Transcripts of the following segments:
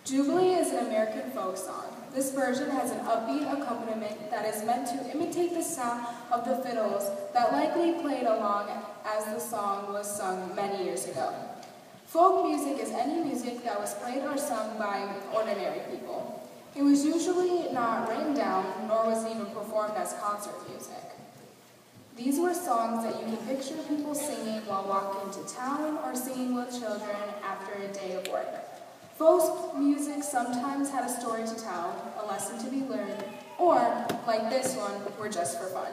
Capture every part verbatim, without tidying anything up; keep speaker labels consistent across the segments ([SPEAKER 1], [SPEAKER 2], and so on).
[SPEAKER 1] Jubilee is an American folk song. This version has an upbeat accompaniment that is meant to imitate the sound of the fiddles that likely played along as the song was sung many years ago. Folk music is any music that was played or sung by ordinary people. It was usually not written down, nor was it even performed as concert music. These were songs that you can picture people singing while walking to town or singing with children after a day of work. Folk music sometimes had a story to tell, a lesson to be learned, or, like this one, were just for fun.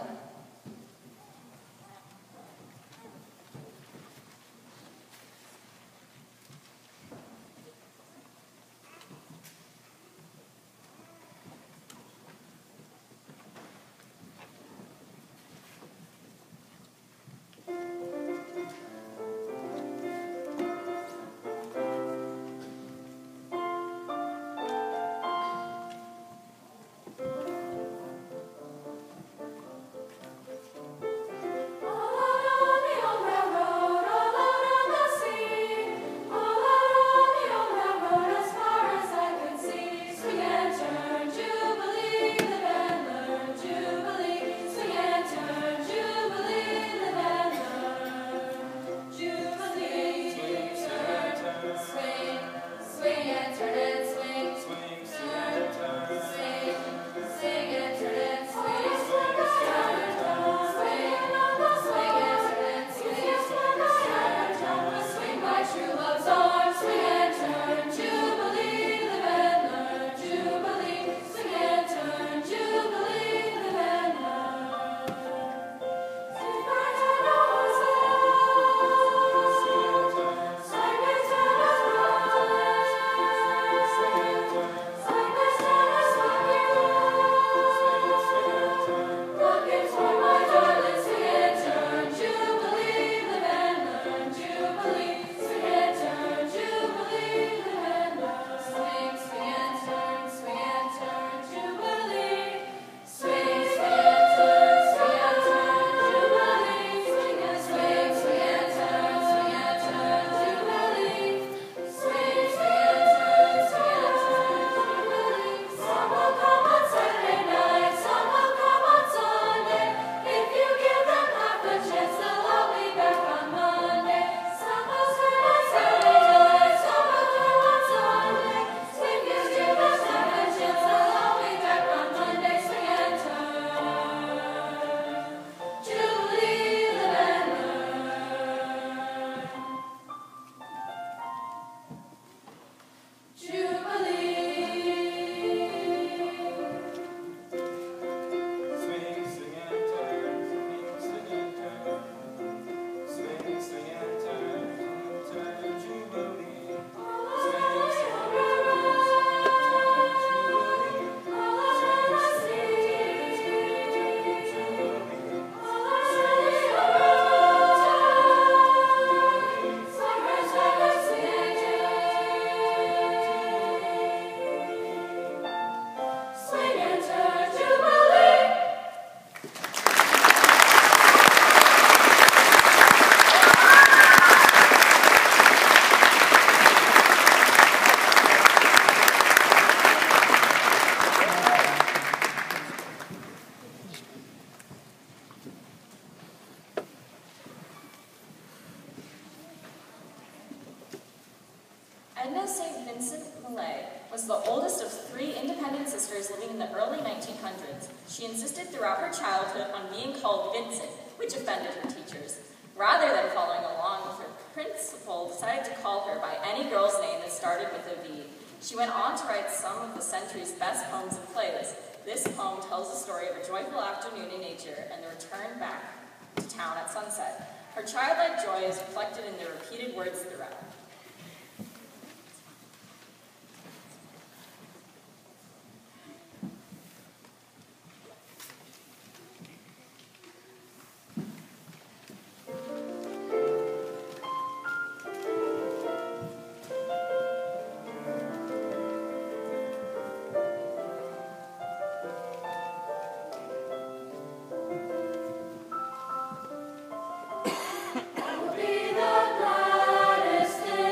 [SPEAKER 2] Edna Saint Vincent Millay was the oldest of three independent sisters living in the early nineteen hundreds. She insisted throughout her childhood on being called Vincent, which offended her teachers. Rather than following along with her principal, decided to call her by any girl's name that started with a V. She went on to write some of the century's best poems and plays. This poem tells the story of a joyful afternoon in nature and the return back to town at sunset. Her childlike joy is reflected in the repeated words throughout.
[SPEAKER 3] Be the gladdest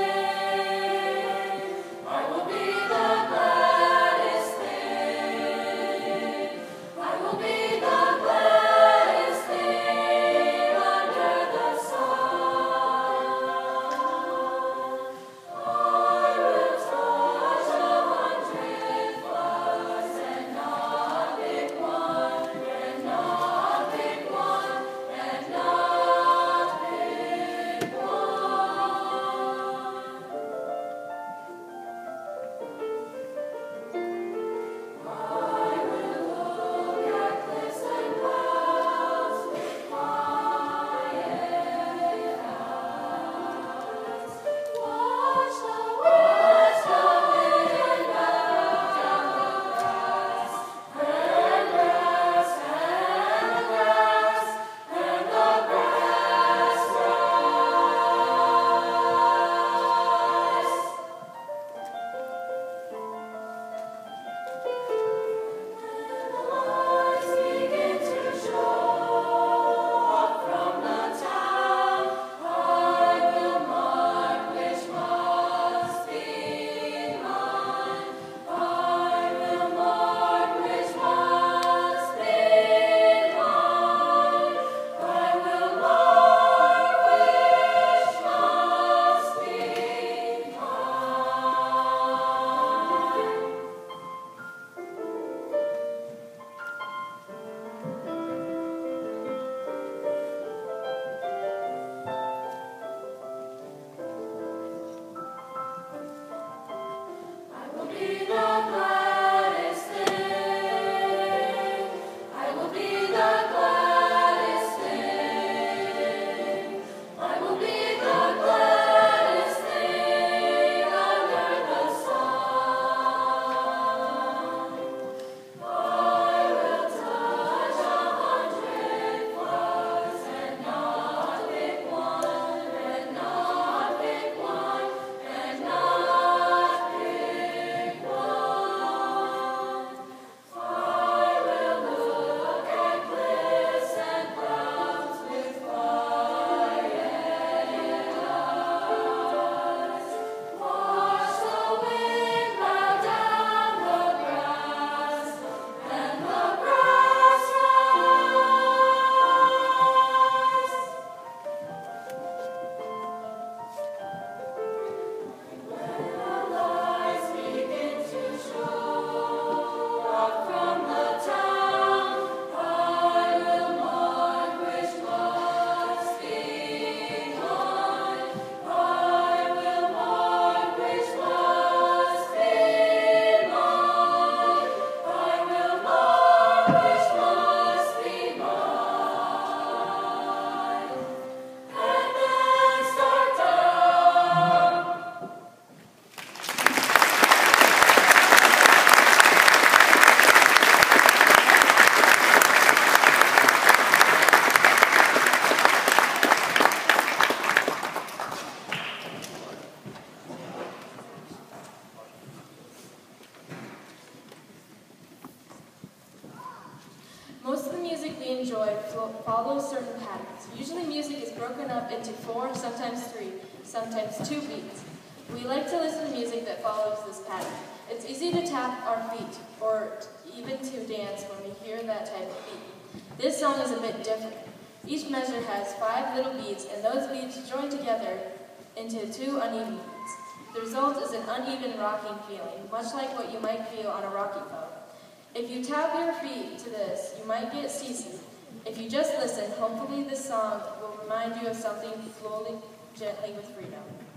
[SPEAKER 3] we enjoy follows certain patterns. Usually music is broken up into four, sometimes three, sometimes two beats. We like to listen to music that follows this pattern. It's easy to tap our feet, or even to dance when we hear that type of beat. This song is a bit different. Each measure has five little beats, and those beats join together into two uneven beats. The result is an uneven rocking feeling, much like what you might feel on a rocking boat. If you tap your feet to this, you might get seasick. If you just listen, hopefully this song will remind you of something flowing gently with freedom.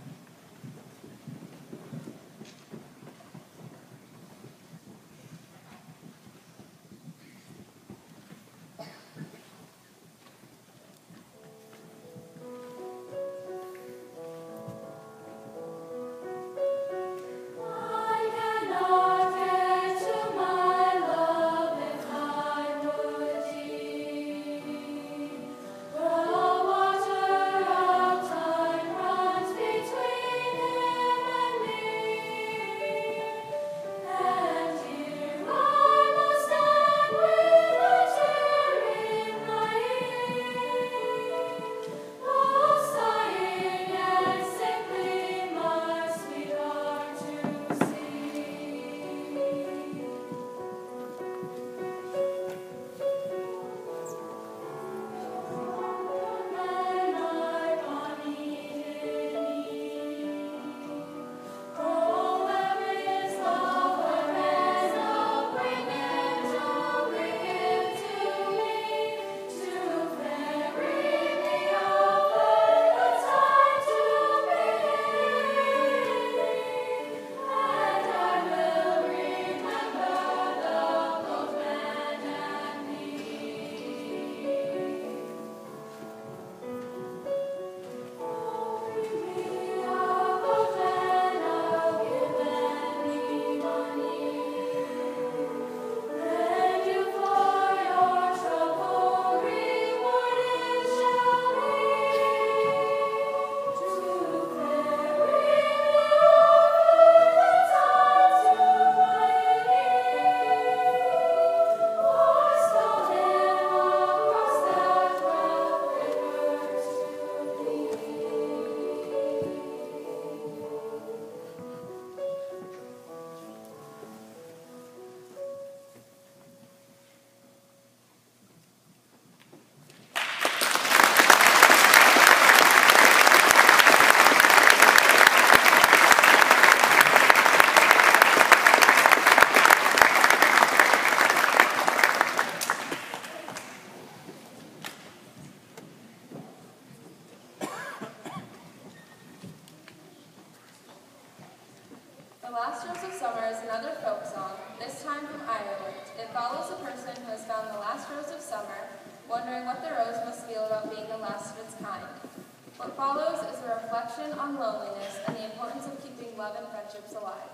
[SPEAKER 1] The Last Rose of Summer is another folk song, this time from Ireland. It follows a person who has found the last rose of summer, wondering what the rose must feel about being the last of its kind. What follows is a reflection on loneliness and the importance of keeping love and friendships alive.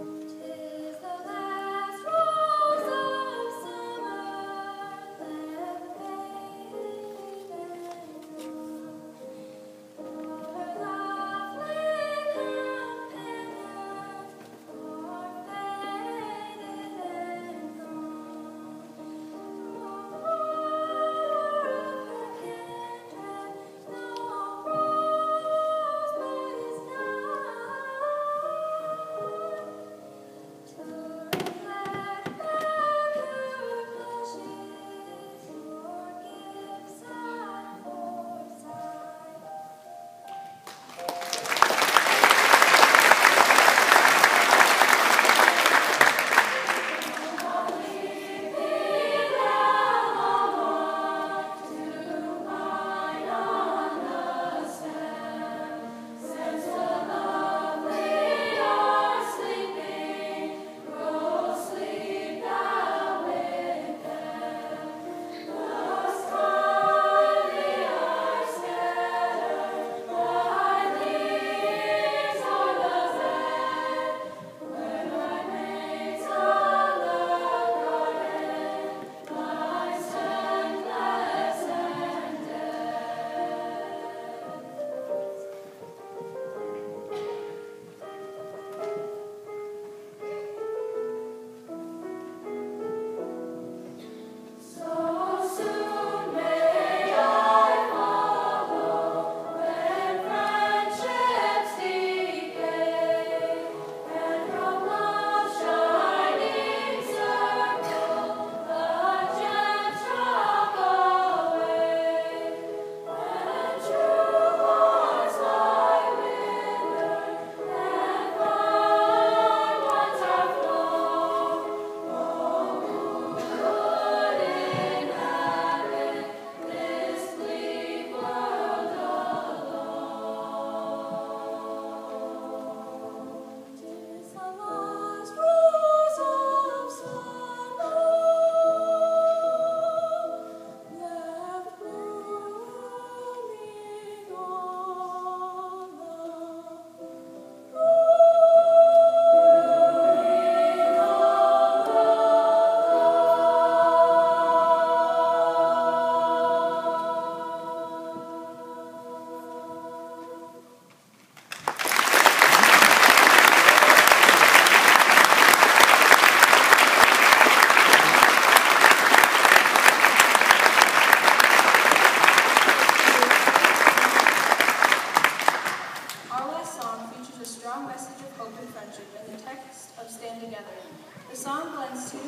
[SPEAKER 4] Tis the last rose of summer.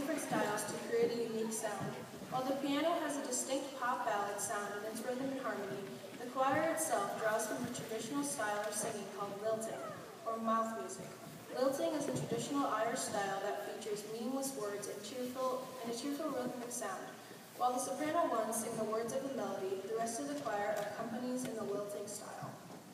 [SPEAKER 4] different styles to create a unique sound. While the piano has a distinct pop ballad sound in its rhythm and harmony, the choir itself draws from a traditional style of singing called lilting, or mouth music. Lilting is a traditional Irish style that features meaningless words and, cheerful, and a cheerful rhythmic sound. While the soprano ones sing the words of the melody, the rest of the choir accompanies in the lilting style.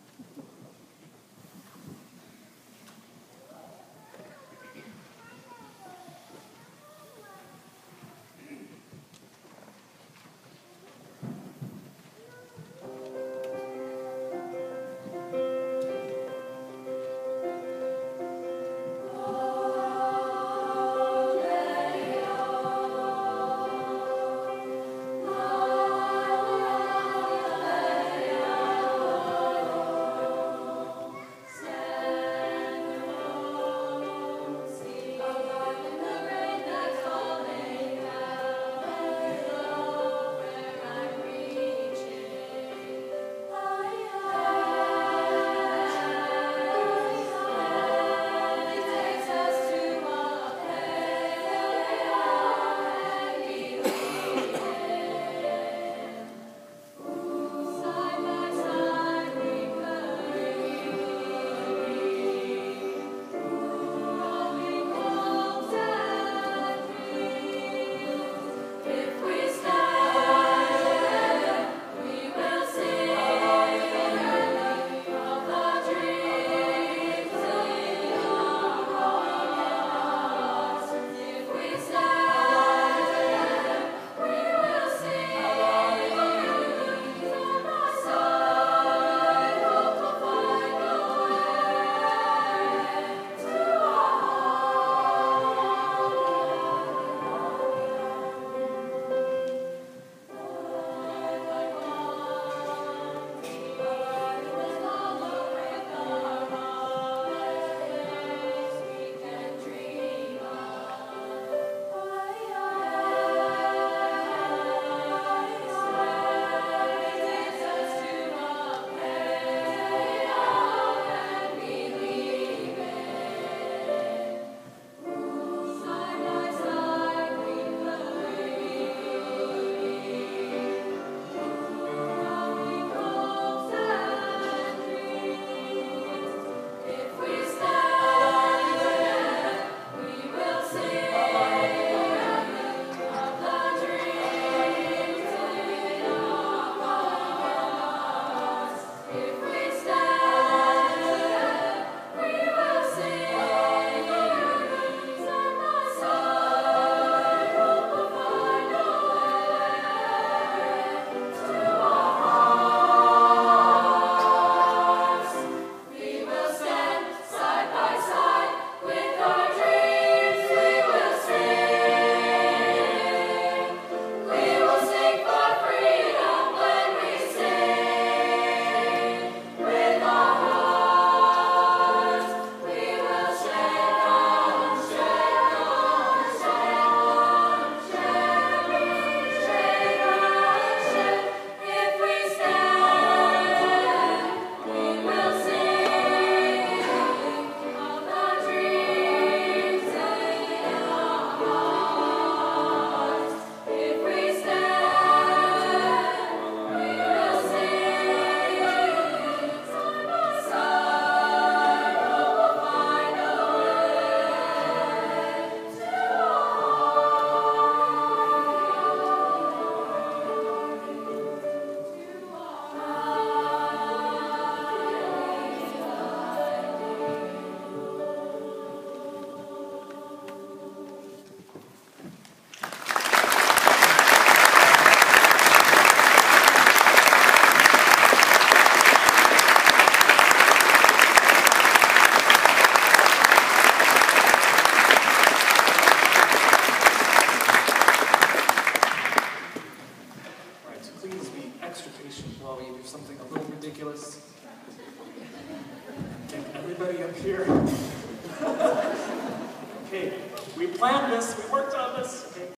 [SPEAKER 5] everybody up here. Okay, we planned this, we worked on this. Okay.